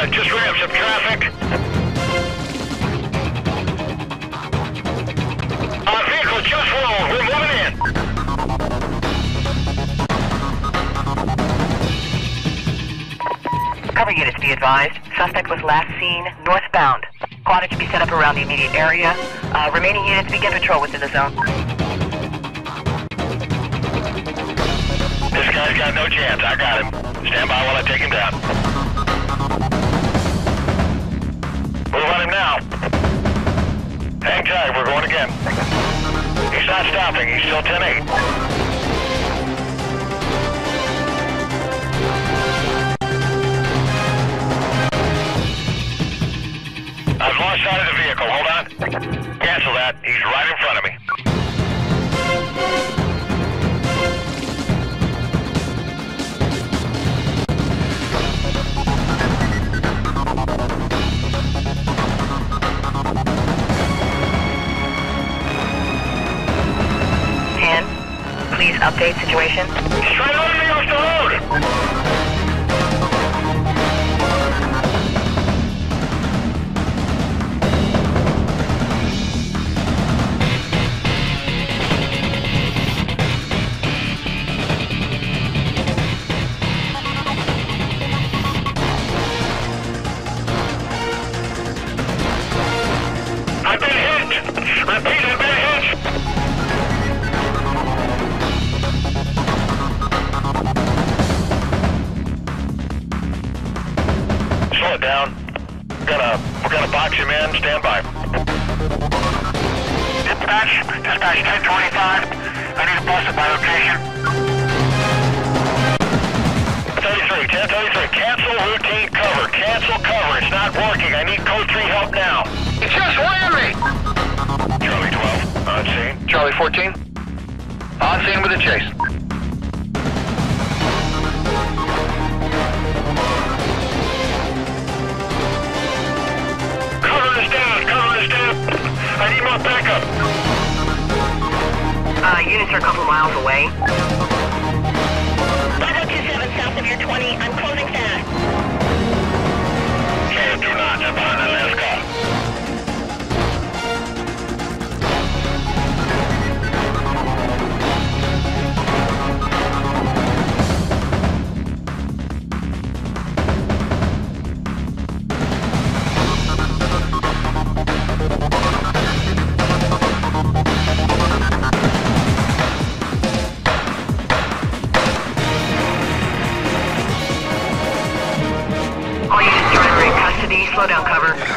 just ran up some traffic. Vehicle just rolled. We're moving in. Cover units be advised. Suspect was last seen northbound. Quad to be set up around the immediate area. Remaining units begin patrol within the zone. This guy's got no chance. I got him. Stand by while I take him down. Move on him now. Hang tight, we're going again. He's not stopping, he's still 10-8. I've lost sight of the vehicle, hold on. Cancel that, he's right in front of me. Please update situation. He's trying to let me off the road! I've been hit! Repeat, I've been hit! Slow it down. We're gonna box him in. Stand by. Dispatch 1025. I need a bus at my location. 1033. Cancel routine cover. Cancel cover. It's not working. I need code 3 help now. He just ran me! Charlie 12. On scene. Charlie 14. On scene with a chase. Cover is down. I need more backup. Units are a couple miles away. 5027 south of your 20. I'm closing fast. Okay, do not. Behind the last car. All units surrender in custody. Slow down cover.